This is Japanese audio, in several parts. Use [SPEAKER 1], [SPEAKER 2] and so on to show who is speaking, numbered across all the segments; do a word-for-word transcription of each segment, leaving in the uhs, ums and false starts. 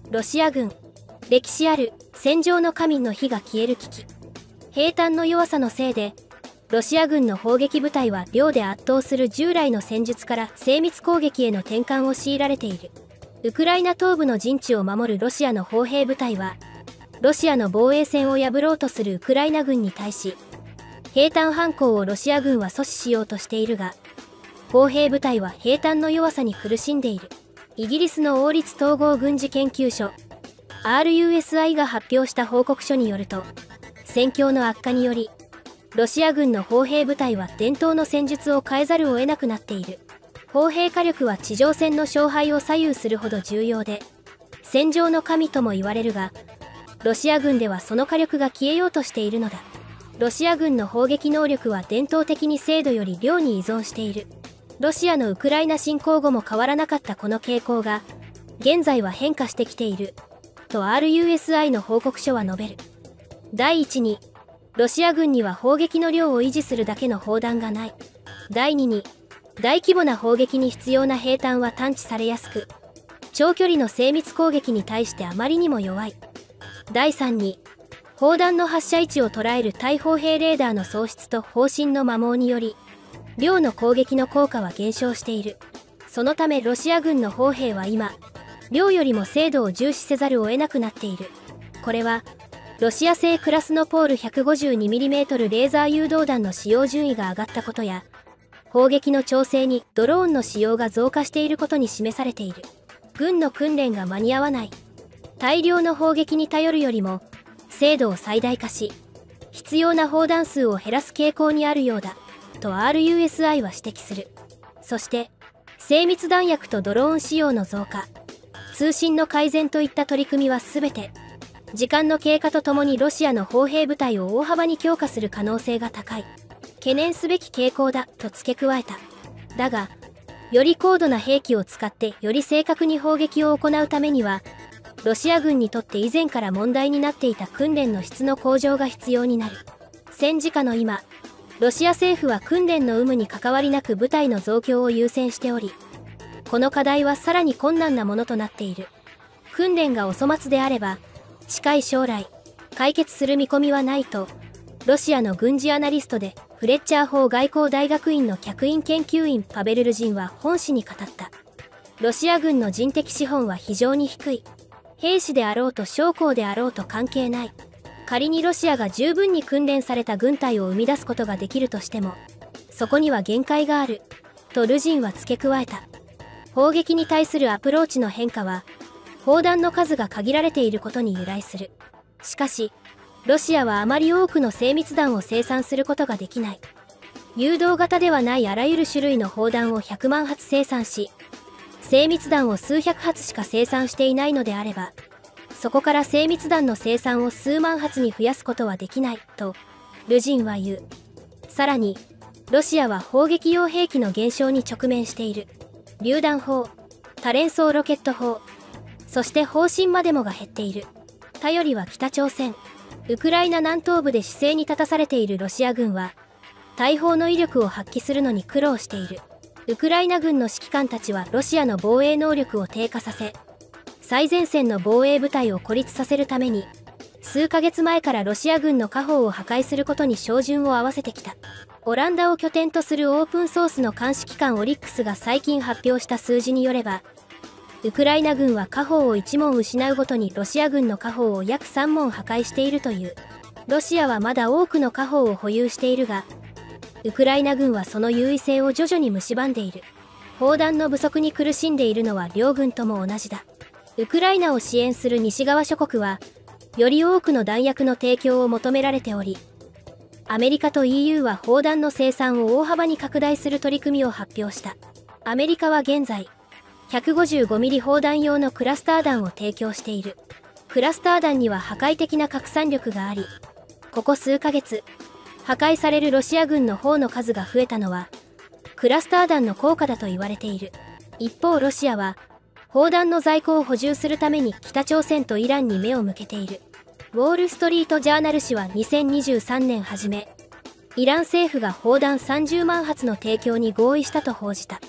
[SPEAKER 1] ロシア軍、歴史ある戦場の神の火が消える危機。兵站の弱さのせいで、ロシア軍の砲撃部隊は量で圧倒する従来の戦術から精密攻撃への転換を強いられている。ウクライナ東部の陣地を守るロシアの砲兵部隊は、ロシアの防衛線を破ろうとするウクライナ軍に対し、兵站反攻をロシア軍は阻止しようとしているが、砲兵部隊は兵站の弱さに苦しんでいる。イギリスの王立統合軍事研究所 アールユーエスアイ が発表した報告書によると、戦況の悪化によりロシア軍の砲兵部隊は伝統の戦術を変えざるを得なくなっている。砲兵火力は地上戦の勝敗を左右するほど重要で、戦場の神とも言われるが、ロシア軍ではその火力が消えようとしているのだ。ロシア軍の砲撃能力は伝統的に精度より量に依存している。ロシアのウクライナ侵攻後も変わらなかったこの傾向が、現在は変化してきている、と アールユーエスアイ の報告書は述べる。第一に、ロシア軍には砲撃の量を維持するだけの砲弾がない。第二に、大規模な砲撃に必要な兵站は探知されやすく、長距離の精密攻撃に対してあまりにも弱い。第三に、砲弾の発射位置を捉える対砲兵レーダーの喪失と砲身の摩耗により、量の攻撃の効果は減少している。そのためロシア軍の砲兵は今、量よりも精度を重視せざるを得なくなっている。これは、ロシア製クラスノポール ひゃくごじゅうにミリメートル レーザー誘導弾の使用順位が上がったことや、砲撃の調整にドローンの使用が増加していることに示されている。軍の訓練が間に合わない。大量の砲撃に頼るよりも、精度を最大化し、必要な砲弾数を減らす傾向にあるようだ。と アールユーエスアイ は指摘する。そして、精密弾薬とドローン使用の増加、通信の改善といった取り組みはすべて、時間の経過とともにロシアの砲兵部隊を大幅に強化する可能性が高い。懸念すべき傾向だ、と付け加えた。だが、より高度な兵器を使ってより正確に砲撃を行うためには、ロシア軍にとって以前から問題になっていた訓練の質の向上が必要になる。戦時下の今、ロシア政府は訓練の有無に関わりなく部隊の増強を優先しており、この課題はさらに困難なものとなっている。訓練がお粗末であれば、近い将来、解決する見込みはないと、ロシアの軍事アナリストで、フレッチャー法外交大学院の客員研究員パベル・ルジンは本誌に語った。ロシア軍の人的資本は非常に低い。兵士であろうと将校であろうと関係ない。仮にロシアが十分に訓練された軍隊を生み出すことができるとしても、そこには限界がある、とルジンは付け加えた。砲撃に対するアプローチの変化は、砲弾の数が限られていることに由来する。しかし、ロシアはあまり多くの精密弾を生産することができない。誘導型ではないあらゆる種類の砲弾をひゃくまん発生産し、精密弾を数百発しか生産していないのであれば、そこから精密弾の生産を数万発に増やすことはできない、と、ルジンは言う。さらに、ロシアは砲撃用兵器の減少に直面している。榴弾砲、多連装ロケット砲、そして砲身までもが減っている。頼りは北朝鮮。ウクライナ南東部で姿勢に立たされているロシア軍は、大砲の威力を発揮するのに苦労している。ウクライナ軍の指揮官たちはロシアの防衛能力を低下させ、最前線の防衛部隊を孤立させるために、数ヶ月前からロシア軍の下方を破壊することに照準を合わせてきた。オランダを拠点とするオープンソースの監視機関オリックスが最近発表した数字によれば、ウクライナ軍は下方をいち門失うごとにロシア軍の下方を約さん門破壊しているという。ロシアはまだ多くの下方を保有しているが、ウクライナ軍はその優位性を徐々に蝕んでいる。砲弾の不足に苦しんでいるのは両軍とも同じだ。ウクライナを支援する西側諸国は、より多くの弾薬の提供を求められており、アメリカと イーユー は砲弾の生産を大幅に拡大する取り組みを発表した。アメリカは現在、ひゃくごじゅうごミリ砲弾用のクラスター弾を提供している。クラスター弾には破壊的な拡散力があり、ここ数ヶ月、破壊されるロシア軍の砲の数が増えたのは、クラスター弾の効果だと言われている。一方ロシアは、砲弾の在庫を補充するために北朝鮮とイランに目を向けている。ウォール・ストリート・ジャーナル紙はにせんにじゅうさんねん初め、イラン政府が砲弾さんじゅうまん発の提供に合意したと報じた。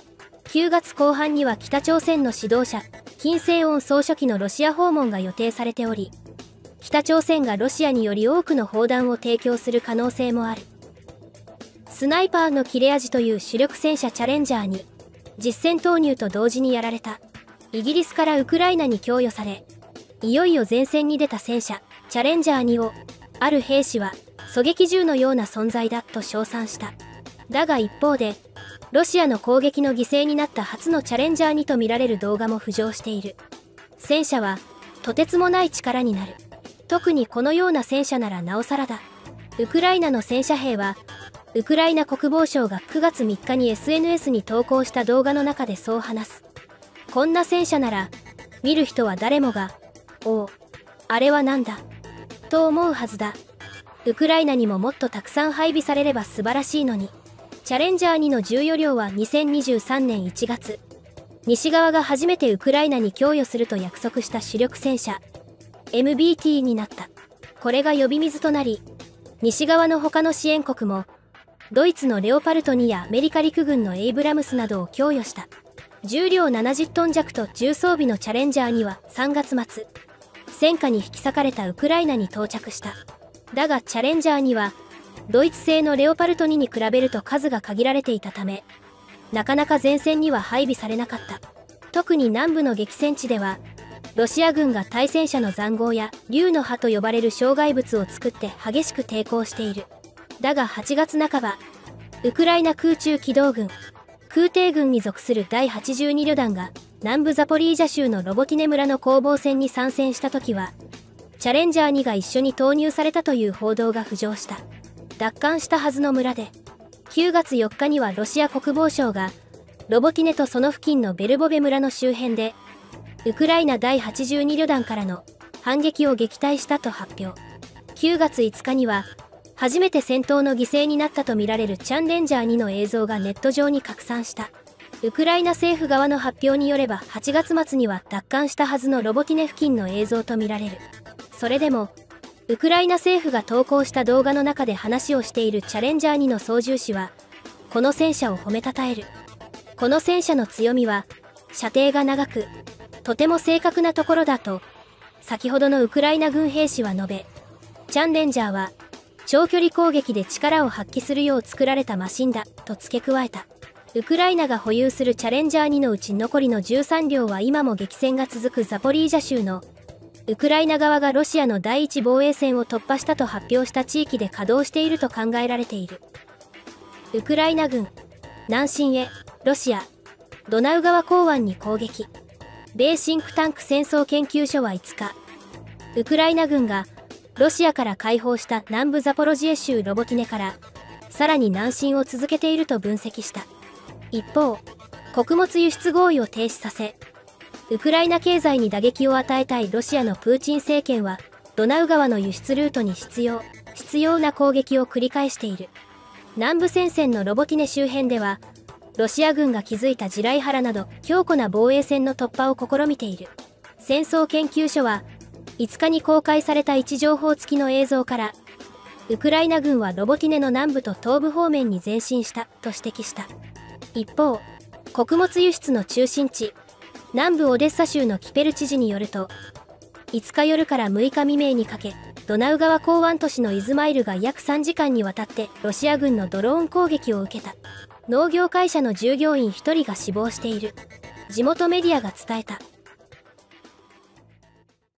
[SPEAKER 1] くがつこう半には北朝鮮の指導者金正恩総書記のロシア訪問が予定されており、北朝鮮がロシアにより多くの砲弾を提供する可能性もある。スナイパーの切れ味という主力戦車チャレンジャーに実戦投入と同時にやられた。イギリスからウクライナに供与され、いよいよ前線に出た戦車チャレンジャーにをある兵士は狙撃銃のような存在だと称賛した。だが一方で、ロシアの攻撃の犠牲になった初のチャレンジャーにと見られる動画も浮上している。戦車はとてつもない力になる。特にこのような戦車ならなおさらだ。ウクライナの戦車兵は、ウクライナ国防省がくがつみっかに エスエヌエス に投稿した動画の中でそう話す。こんな戦車なら、見る人は誰もが、おお、あれはなんだ、と思うはずだ。ウクライナにももっとたくさん配備されれば素晴らしいのに。チャレンジャーにの重余量はにせんにじゅうさんねんいちがつ、西側が初めてウクライナに供与すると約束した主力戦車、エムビーティー になった。これが呼び水となり、西側の他の支援国も、ドイツのレオパルトにやアメリカ陸軍のエイブラムスなどを供与した。重量ななじゅっトン弱と重装備のチャレンジャーにはさんがつまつ、戦火に引き裂かれたウクライナに到着した。だがチャレンジャーには、ドイツ製のレオパルトにに比べると数が限られていたため、なかなか前線には配備されなかった。特に南部の激戦地では、ロシア軍が対戦車の塹壕や竜の歯と呼ばれる障害物を作って激しく抵抗している。だがはちがつなかば、ウクライナ空中機動軍、空挺軍に属するだいはちじゅうに旅団が南部ザポリージャ州のロボティネ村の攻防戦に参戦した時は、チャレンジャーにが一緒に投入されたという報道が浮上した。奪還したはずの村で、くがつよっかにはロシア国防省が、ロボティネとその付近のベルボベ村の周辺で、ウクライナだいはちじゅうに旅団からの反撃を撃退したと発表。くがついつかには、初めて戦闘の犠牲になったとみられるチャンレンジャーにの映像がネット上に拡散した。ウクライナ政府側の発表によればはちがつまつには奪還したはずのロボティネ付近の映像とみられる。それでも、ウクライナ政府が投稿した動画の中で話をしているチャレンジャーにの操縦士は、この戦車を褒めたたえる。この戦車の強みは、射程が長く、とても正確なところだと、先ほどのウクライナ軍兵士は述べ、チャンレンジャーは、長距離攻撃で力を発揮するよう作られたマシンだ、と付け加えた。ウクライナが保有するチャレンジャーにのうち残りのじゅうさんりょうは今も激戦が続くザポリージャ州の、ウクライナ側がロシアの第一防衛線を突破したと発表した地域で稼働していると考えられている。ウクライナ軍、南進へ、ロシア、ドナウ川港湾に攻撃。米シンクタンク戦争研究所はいつか、ウクライナ軍がロシアから解放した南部ザポロジエ州ロボティネから、さらに南進を続けていると分析した。一方、穀物輸出合意を停止させ、ウクライナ経済に打撃を与えたいロシアのプーチン政権は、ドナウ川の輸出ルートに必要、必要な攻撃を繰り返している。南部戦線のロボティネ周辺では、ロシア軍が築いた地雷原など強固な防衛線の突破を試みている。戦争研究所は、いつかに公開された位置情報付きの映像から、ウクライナ軍はロボティネの南部と東部方面に前進したと指摘した。一方、穀物輸出の中心地、南部オデッサ州のキペル知事によると、いつか夜からむいか未明にかけ、ドナウ川港湾都市のイズマイルが約さんじかんにわたってロシア軍のドローン攻撃を受けた。農業会社の従業員ひとりが死亡している。地元メディアが伝えた。